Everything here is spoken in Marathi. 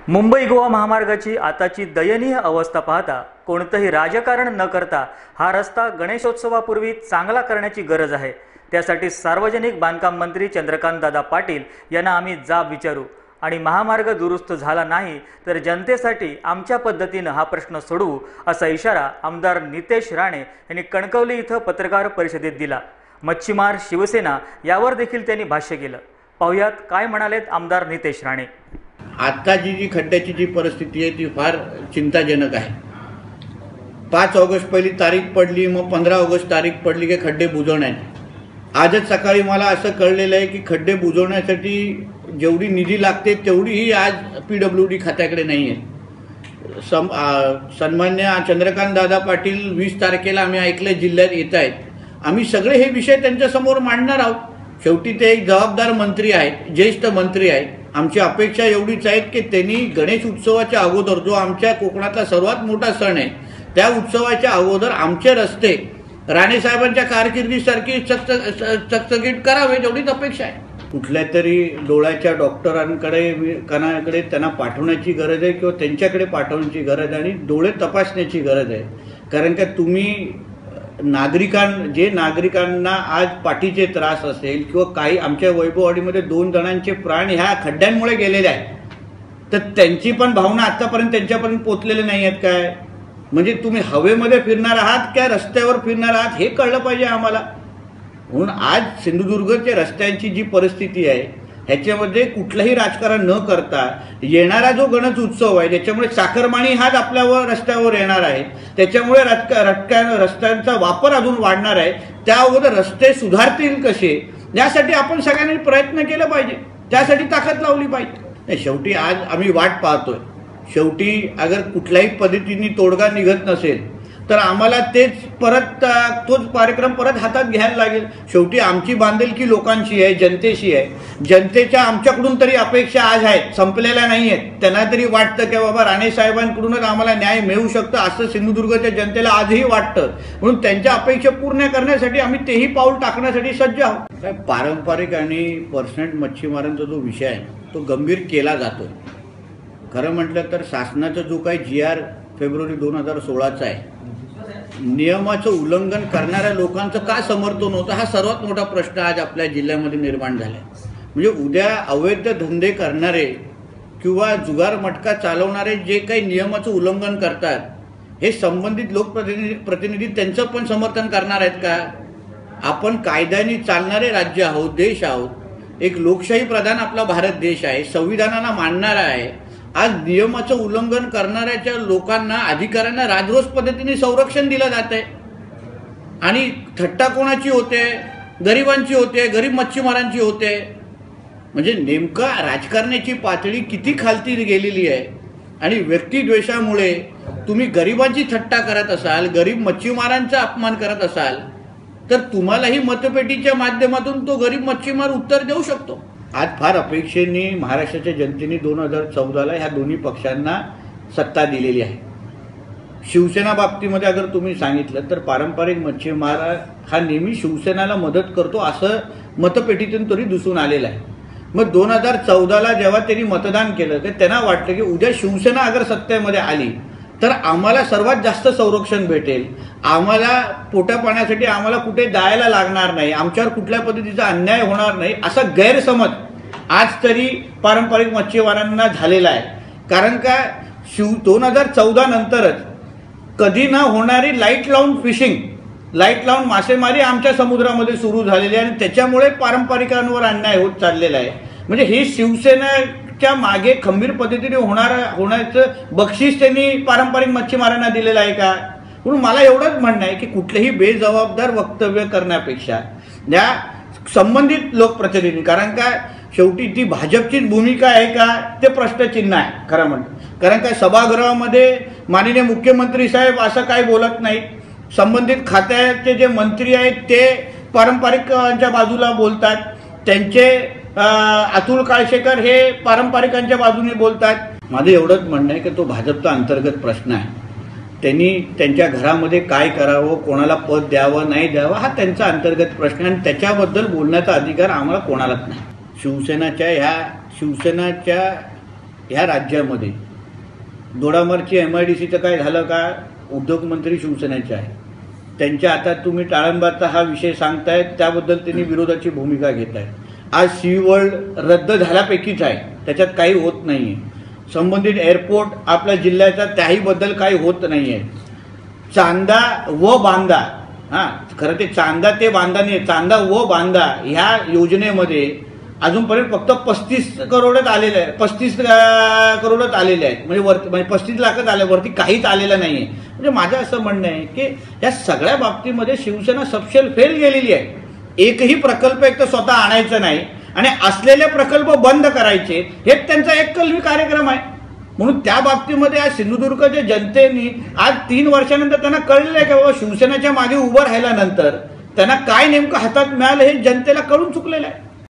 मुंबई गोवा महामार्गाची आताची दयनीय अवस्था पाहता कोणतंही राजकारण न करता हा रस्ता गणेशोत्सवापूर्वी चांगला करण्याची गरज आहे। त्यासाठी सार्वजनिक बांधकाम मंत्री चंद्रकांत दादा पाटील यांना आम्ही जाब विचारू आणि महामार्ग दुरुस्त झाला नाही तर जनतेसाठी आमच्या पद्धतीने हा प्रश्न सोडवू असा इशारा आमदार नितेश राणे यांनी कणकवली इथं पत्रकार परिषदेत दिला। मच्छीमार शिवसेना यावर देखील त्यांनी भाष्य केलं। पाहुयात काय म्हणालेत आमदार नितेश राणे। आत्ताची जी खड्ड्याची जी परिस्थिती आहे ती फार चिंताजनक आहे। 5 ऑगस्ट पहिली तारीख पडली, मग 15 ऑगस्ट तारीख पडली की खड्डे बुजवण्याची। आजच सकाळी मला असं कळलेलं आहे की खड्डे बुजवण्यासाठी जेवढी निधी लागते तेवढीही आज PWD खात्याकडे नाही आहे। सन्मान्य चंद्रकांत दादा पाटील 20 तारखेला आम्ही ऐकलं जिल्ह्यात येत आहेत। आम्ही सगळे हे विषय त्यांच्यासमोर मांडणार आहोत। शेवटी ते एक जबाबदार मंत्री आहेत, ज्येष्ठ मंत्री आहेत। आमची अपेक्षा एवढीच आहे की त्यांनी गणेश उत्सवाच्या अगोदर, जो आमच्या कोकणातला सर्वात मोठा सण आहे, त्या उत्सवाच्या अगोदर आमचे रस्ते राणे साहेबांच्या कारकिर्दीसारखी चकचकीत करावे, एवढीच अपेक्षा आहे। कुठल्या तरी डोळ्याच्या डॉक्टरांकडे त्यांना पाठवण्याची गरज आहे किंवा त्यांच्याकडे पाठवण्याची गरज आहे आणि डोळे तपासण्याची गरज आहे। कारण का तुम्ही नागरिकांना आज पाठीचे त्रास असेल किंवा काही आमच्या वैभववाडीमध्ये 2 जणांचे प्राण ह्या खड्ड्यांमुळे गेलेले आहेत, तर त्यांची पण भावना आतापर्यंत त्यांच्यापर्यंत पोहोचलेले नाही आहेत काय? म्हणजे तुम्ही हवेमध्ये फिरणार आहात क्या रस्त्यावर फिरणार आहात हे कळलं पाहिजे आम्हाला। म्हणून आज सिंधुदुर्गच्या रस्त्यांची जी परिस्थिती आहे ह्याच्यामध्ये कुठलंही राजकारण न करता येणारा जो गणेश उत्सव आहे त्याच्यामुळे चाकरमानी हाच आपल्यावर रस्त्यावर येणार आहे, त्याच्यामुळे रस्त्यांचा वापर अजून वाढणार आहे। त्या अगोदर रस्ते सुधारतील कसे यासाठी आपण सगळ्यांनी प्रयत्न केला पाहिजे, त्यासाठी ताकद लावली पाहिजे। शेवटी आज आम्ही वाट पाहतोय। शेवटी अगर कुठल्याही पद्धतीने तोडगा निघत नसेल तर आम्हाला तोच कार्यक्रम परत हातात घ्यायला लागेल। शेवटी आमची बांधिलकी लोकांची आहे, जनतेशी आहे। जनतेच्या आमच्याकडून तरी अपेक्षा आज आहेत, संपलेल्या नाही आहेत। त्यांना तरी वाटतं की बाबा राणे साहेबांकडूनच आम्हाला न्याय मिळू शकतो असं सिंधुदुर्गच्या जनतेला आजही वाटतं। म्हणून त्यांच्या अपेक्षा पूर्ण करण्यासाठी आम्ही तेही पाऊल टाकण्यासाठी सज्ज आहोत। पारंपरिक आणि पर्सनल मच्छीमारांचा जो विषय आहे तो गंभीर केला जातो। खरं म्हटलं तर शासनाचा जो काही GR फेब्रुवारी 2016चा आहे, नियमाचं उल्लंघन करणाऱ्या लोकांचं का समर्थन होतं हा सर्वात मोठा प्रश्न आज आपल्या जिल्ह्यामध्ये निर्माण झाला आहे। म्हणजे उद्या अवैध धंदे करणारे किंवा जुगार मटका चालवणारे जे काही नियमाचं उल्लंघन करतात हे संबंधित लोकप्रतिनिधी त्यांचं पण समर्थन करणार आहेत का? आपण कायद्याने चालणारे राज्य आहोत, देश आहोत। एक लोकशाही प्रधान आपला भारत देश आहे, संविधानाला मानणारा आहे। आज नियमाचं उल्लंघन करणाऱ्याच्या लोकांना, अधिकाऱ्यांना राजरोस पद्धतीने संरक्षण दिलं जात आहे आणि थट्टा कोणाची होते? गरिबांची होते, गरीब मच्छीमारांची होते। म्हणजे नेमका राजकारणाची पातळी किती खालती गेलेली आहे आणि व्यक्तिद्वेषामुळे तुम्ही गरिबांची थट्टा करत असाल, गरीब मच्छीमारांचा अपमान करत असाल तर तुम्हालाही मतपेटीच्या माध्यमातून तो गरीब मच्छीमार उत्तर देऊ शकतो। आज फार अपेक्षेने महाराष्ट्राच्या जनतेने 2014ला ह्या दोन्ही पक्षांना सत्ता दिलेली आहे। शिवसेना बाबतीमध्ये अगर तुम्ही सांगितलं तर पारंपरिक मच्छीमार हा नेहमी शिवसेनेला मदत करतो असं मतपेटीतून तरी दिसून आलेलं आहे। मग 2014ला जेव्हा त्यांनी मतदान केलं तर त्यांना वाटलं की उद्या शिवसेना अगर सत्तेमध्ये आली तर आम्हाला सर्वात जास्त संरक्षण भेटेल, आम्हाला पोटा पाण्यासाठी आम्हाला कुठे जायला लागणार नाही, आमच्यावर कुठल्या पद्धतीचा अन्याय होणार नाही असा गैरसमज आज तरी पारंपरिक मच्छीमारांना झालेला आहे। कारण का 2014 नंतरच कधी ना होणारी लाईट लावून मासेमारी आमच्या समुद्रामध्ये सुरू झालेली आहे आणि त्याच्यामुळे पारंपरिकांवर अन्याय होत चाललेला आहे। म्हणजे हे शिवसेनेच्या मागे खंबीर पद्धतीने होण्याचं बक्षीस त्यांनी पारंपरिक मच्छीमारांना दिलेलं आहे का? म्हणून मला एवढंच म्हणणं आहे की कुठलेही बेजबाबदार वक्तव्य करण्यापेक्षा या संबंधित लोकप्रतिनिधी, कारण का शेवटी ती भाजपचीच भूमिका आहे का ते प्रश्नचिन्ह आहे खरं म्हणतं। कारण काय सभागृहामध्ये माननीय मुख्यमंत्री साहेब असं काही बोलत नाहीत। संबंधित खात्याचे जे मंत्री आहेत ते पारंपरिकांच्या बाजूला बोलतात, त्यांचे अतुल काळशेकर हे पारंपरिकांच्या बाजूने बोलतात। माझं एवढंच म्हणणं आहे की तो भाजपचा अंतर्गत प्रश्न आहे। त्यांनी त्यांच्या घरामध्ये काय करावं, कोणाला पद द्यावं नाही द्यावं हा त्यांचा अंतर्गत प्रश्न आहे आणि त्याच्याबद्दल बोलण्याचा अधिकार आम्हाला कोणालाच नाही। शिवसेनेच्या ह्या राज्यामध्ये दोडामार्गची MIDCचं काय झालं का? उद्योगमंत्री शिवसेनेचे आहे, त्यांच्या हातात तुम्ही टाळंबाचा हा विषय सांगतायत, त्याबद्दल त्यांनी विरोधाची भूमिका घेत आहेत. आज सी वर्ल्ड रद्द झाल्यापैकीच आहे, त्याच्यात काही होत नाही आहे. संबंधित एअरपोर्ट आपल्या जिल्ह्याचा त्याहीबद्दल काही होत नाही आहे. चांदा व बांदा, हां खरं ते चांदा ते बांदा नाही, चांदा व बांदा ह्या योजनेमध्ये अजूनपर्यंत फक्त 35 करोडच आलेले आहे, 35 करोडच आलेले आहेत, म्हणजे 35 लाखच आले, वरती काहीच आलेलं नाही आहे. म्हणजे माझं असं म्हणणं आहे की या सगळ्या बाबतीमध्ये शिवसेना सपशेल फेल गेलेली आहे. एकही प्रकल्प एक तर स्वतः आणायचं नाही आणि असलेले प्रकल्प बंद करायचे, हेच त्यांचा एककलवी कार्यक्रम आहे. म्हणून त्या बाबतीमध्ये आज सिंधुदुर्गच्या जनतेने आज 3 वर्षानंतर त्यांना कळलेलं आहे की बाबा शिवसेनेच्या मागे उभं राहिल्यानंतर त्यांना काय नेमकं हातात मिळालं हे जनतेला कळून चुकलेलं आहे.